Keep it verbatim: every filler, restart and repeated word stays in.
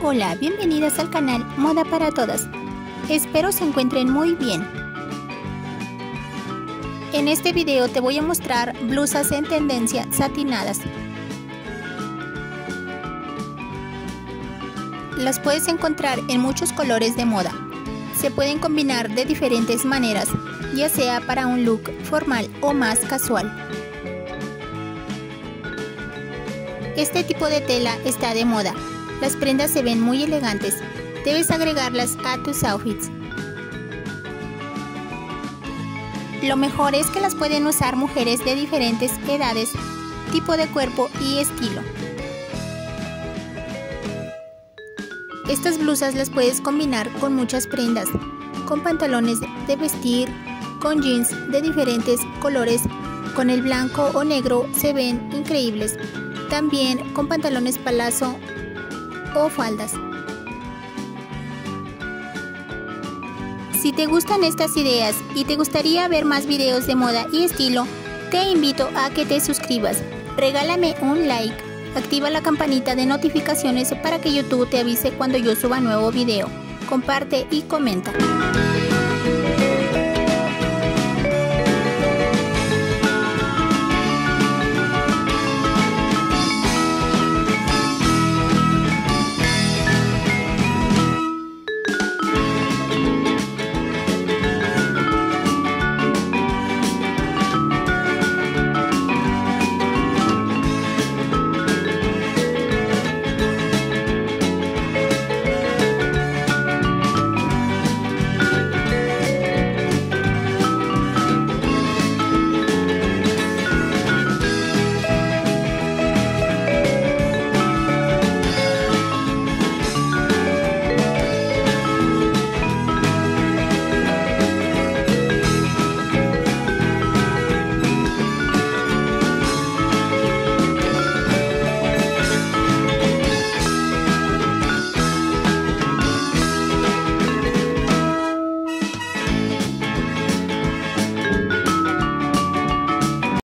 Hola, bienvenidas al canal Moda para Todas. Espero se encuentren muy bien. En este video te voy a mostrar blusas en tendencia satinadas. Las puedes encontrar en muchos colores de moda. Se pueden combinar de diferentes maneras, ya sea para un look formal o más casual. Este tipo de tela está de moda. Las prendas se ven muy elegantes. Debes agregarlas a tus outfits. Lo mejor es que las pueden usar mujeres de diferentes edades, tipo de cuerpo y estilo. Estas blusas las puedes combinar con muchas prendas, con pantalones de vestir, con jeans de diferentes colores, con el blanco o negro se ven increíbles. También con pantalones palazzo o faldas. Si te gustan estas ideas y te gustaría ver más videos de moda y estilo, te invito a que te suscribas, regálame un like, activa la campanita de notificaciones para que YouTube te avise cuando yo suba nuevo video, comparte y comenta.